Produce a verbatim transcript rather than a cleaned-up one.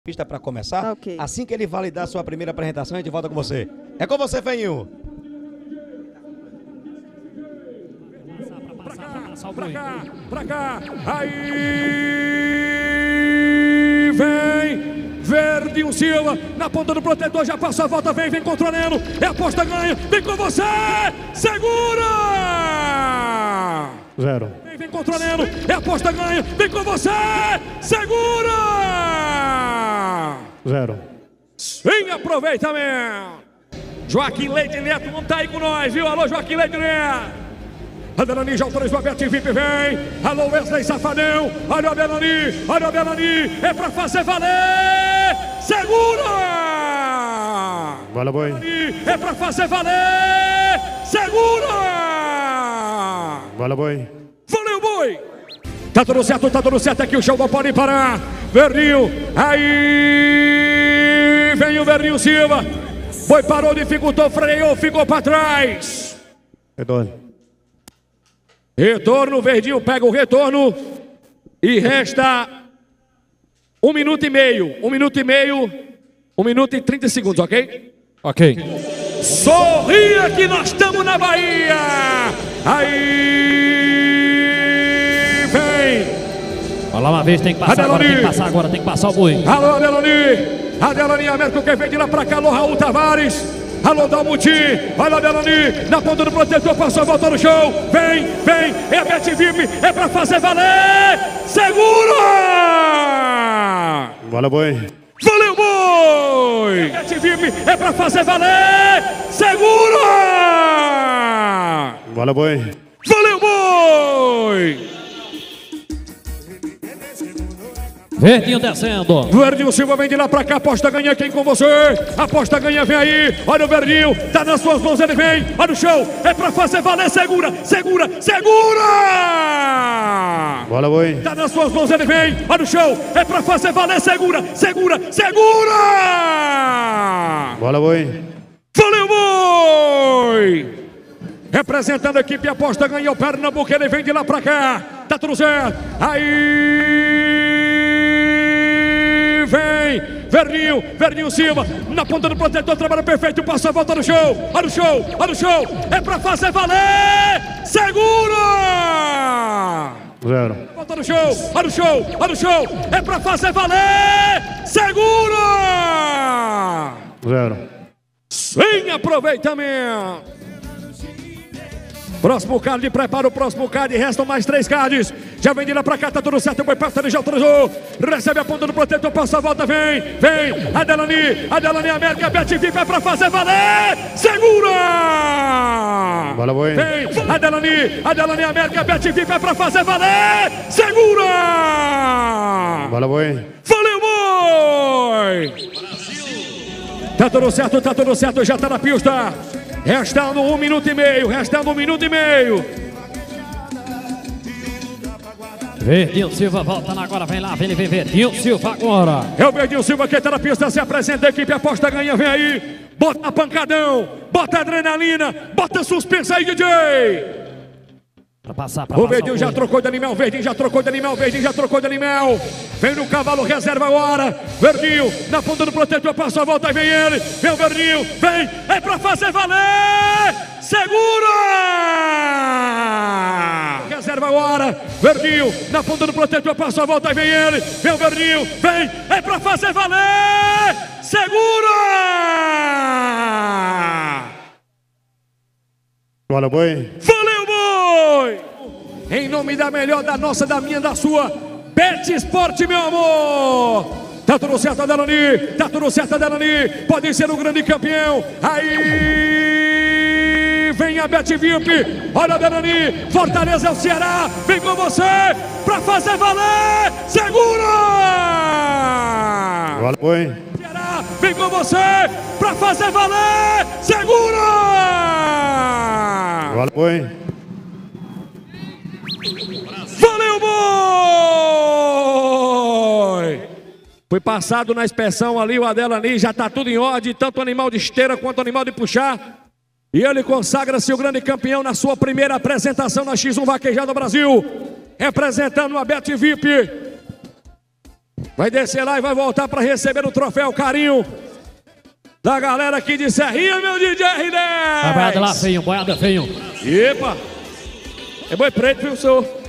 Pista para começar, okay. Assim que ele validar sua primeira apresentação, a gente volta com você. É com você, Feinho. Pra cá, pra cá, pra cá. Aí vem Verdinho Silva na ponta do protetor, já passou a volta, vem, vem controlando. É aposta ganha, vem com você, segura! Zero. Vem, vem controlando, é aposta ganha, vem com você, segura! Zero. Sem aproveitamento. Joaquim Leite Neto não tá aí com nós, viu? Alô, Joaquim Leite Neto. A Delani já autorizou a Bet V I P, vem. Alô, Wesley Safadão. Olha a Delani, olha a Delani. É pra fazer valer. Segura! Bola, boi. É pra fazer valer. Segura! Bola, boi. Valeu, boi. Tá tudo certo, tá tudo certo aqui, o show não pode parar. Verdinho, aí vem o Verdinho Silva. Boi parou, dificultou, freou, ficou pra trás. Retorno. Retorno, Verdinho pega o retorno. E resta um minuto e meio. Um minuto e meio. Um minuto e trinta segundos, ok? Ok. Sorria que nós estamos na Bahia. Aí vem. Olha lá uma vez, tem que passar agora, tem que passar agora, tem que passar o boi. Alô, Adelani. Adelani Américo, quem vem de lá pra cá, alô, Raul Tavares. Alô, Dalmuti. Olha a Adelani, na ponta do protetor, passou a volta no show. Vem, vem, é a Bet V I P, é pra fazer valer. Segura! Bola, boi. Valeu, boi! É a Bet V I P, é pra fazer valer. Segura! Bola, boi. Valeu, boi! Verdinho descendo. Verdinho Silva vem de lá pra cá, aposta ganha, quem com você? Aposta ganha, vem aí. Olha o Verdinho, tá nas suas mãos, ele vem. Olha o show, é pra fazer valer, segura, segura, segura! Bola, boi. Tá nas suas mãos, ele vem. Olha o show, é pra fazer valer, segura, segura, segura! Bola, boi. Valeu, boi! Representando a equipe, aposta ganha o Pernambuco, ele vem de lá pra cá. Tá tudo certo. Aí vem Verdinho, Verdinho Silva, na ponta do protetor, trabalho perfeito, passa a volta no show, olha o show, olha o show, é pra fazer valer, segura! Zero. Volta no show, olha o show, olha o show, é pra fazer valer, segura! Zero. Sem aproveitamento. Próximo card, prepara o próximo card, restam mais três cards. Já vem de lá pra cá, tá tudo certo, o boi passa, ele já autorizou. Recebe a ponta do protetor, passa a volta, vem, vem. Adelani, Adelani América, Bet V I P é pra fazer valer. Segura! Bola, boi. Vem, Adelani, Adelani América, Bet V I P é pra fazer valer. Segura! Bola, boi. Valeu, boi! Tá tudo certo, tá tudo certo, já tá na pista. Restando um minuto e meio, restando um minuto e meio. Verdinho Silva volta agora, vem lá, vem, vem, Verdinho Silva agora. É o Verdinho Silva que tá na pista, se apresenta, a equipe aposta ganha, vem aí. Bota pancadão, bota adrenalina, bota suspensa aí, D J. Pra passar, pra o passar Verdinho o já boi. trocou de animal, Verdinho já trocou de animal, Verdinho já trocou de animal. Vem no cavalo, reserva agora. Verdinho, na ponta do protetor, passa a volta e vem ele. Vem o Verdinho, vem, é pra fazer valer. Segura! Reserva agora. Verdinho, na ponta do protetor, passa a volta e vem ele. Vem o Verdinho, vem, é pra fazer valer. Segura! Bola, boi. Valeu, boi! Em nome da melhor, da nossa, da minha, da sua, Bet Sport, meu amor! Tá tudo certo, Adelani! Tá tudo certo, Adelani! Pode ser um grande campeão! Aí vem a Bet V I P! Olha, Adelani! Fortaleza é o Ceará! Vem com você pra fazer valer! Segura! Bola, boi. Ceará, vem com você pra fazer valer! Segura! Bola, boi. Valeu, boi! Foi passado na inspeção ali, o Adelani, já tá tudo em ordem, tanto animal de esteira quanto animal de puxar. E ele consagra-se o grande campeão na sua primeira apresentação na X um Vaquejada Brasil. Representando a Bet V I P. Vai descer lá e vai voltar para receber o troféu carinho da galera aqui de Serrinha, meu D J R dez. Vai boiada lá, feio, boiada feio. Epa! É boi preto, viu, senhor?